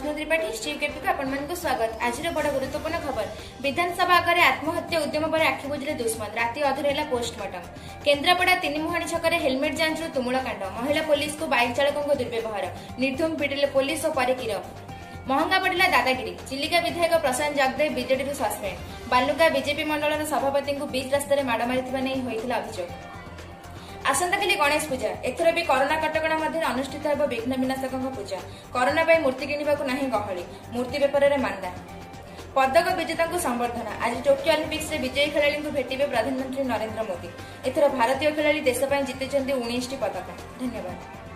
विष्णु त्रिपाठी श्रीकेपी को आपण स्वागत। आज बड़ गुरुत्वपूर्ण खबर विधानसभा आगे आत्महत्या उद्यम पर आखि बुझे दुश्मन राति अधर पोस्टमार्टम। केन्द्रापड़ा तीनिमुहाणी छक हेलमेट जांच तुमुल कांड महिला पुलिस को बाइक चालकों दुर्व्यवहार निर्धूम पिटिले पुलिस और पर गिरफ। महंगा पड़ा दादागिरी चिलिका विधायक Prashant Jagdev BJD suspend. Baluka BJP मंडल सभापति को बीच रास्तार माड़ मारी अभियोग। आसंताकाली गणेश पूजा एथर भी कोरोना कटकणा मध्य अनुष्ठित हो विघ्न विनाशक पूजा। कोरोना पर मूर्ति किणवाक ना गहली मूर्ति बेपार मांदा। पदक विजेता को संबर्धना आज टोकियो ओलंपिक्स में विजयी खेलाड़ी भेटे प्रधानमंत्री नरेंद्र मोदी। एथर भारतीय खेलाड़ी देश जीति 19 पदक। धन्यवाद।